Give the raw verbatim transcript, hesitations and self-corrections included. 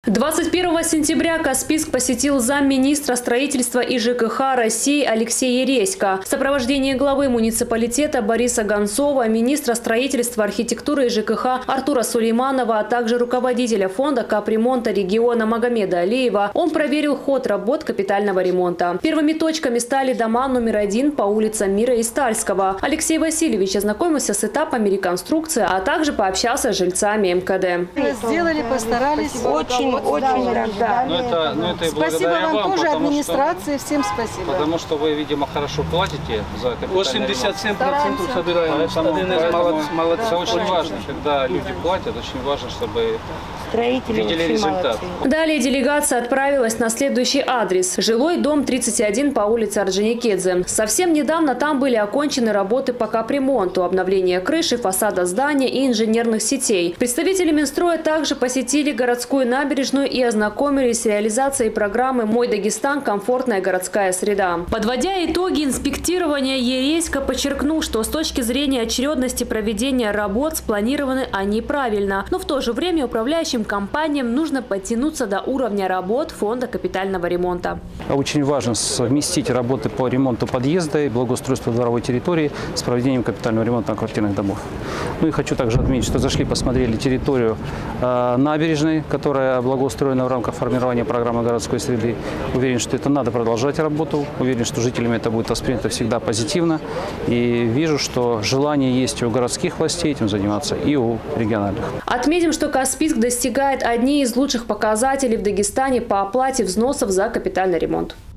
двадцать первого сентября Каспийск посетил замминистра строительства и ЖКХ России Алексей Ересько. В сопровождении главы муниципалитета Бориса Гонцова, министра строительства, архитектуры и ЖКХ Артура Сулейманова, а также руководителя фонда капремонта региона Магомеда Алиева, он проверил ход работ капитального ремонта. Первыми точками стали дома номер один по улицам Мира и Стальского. Алексей Васильевич ознакомился с этапами реконструкции, а также пообщался с жильцами эм ка дэ. Сделали, постарались. Очень, очень рад. Да. Но это, но это и спасибо вам, вам тоже, администрации, что, всем спасибо. Потому что вы, видимо, хорошо платите за капитальный восемьдесят семь процентов ремонт. собираем. Поэтому, поэтому молодцы. Это очень важно, когда люди платят, очень важно, чтобы строители видели результат. Далее делегация отправилась на следующий адрес – жилой дом тридцать один по улице Орджоникидзе. Совсем недавно там были окончены работы по капремонту, обновление крыши, фасада здания и инженерных сетей. Представители Минстроя также посетили городскую набережную и ознакомились с реализацией программы «Мой Дагестан. Комфортная городская среда». Подводя итоги инспектирования, Ересько подчеркнул, что с точки зрения очередности проведения работ спланированы они правильно, но в то же время управляющим компаниям нужно подтянуться до уровня работ фонда капитального ремонта. Очень важно совместить работы по ремонту подъезда и благоустройству дворовой территории с проведением капитального ремонта квартирных домов. Ну и хочу также отметить, что зашли, посмотрели территорию э, набережной, которая благоустроена в рамках формирования программы городской среды. Уверен, что это надо продолжать работу. Уверен, что жителями это будет воспринято всегда позитивно. И вижу, что желание есть и у городских властей этим заниматься, и у региональных. Отметим, что Каспийск достигает одни из лучших показателей в Дагестане по оплате взносов за капитальный ремонт.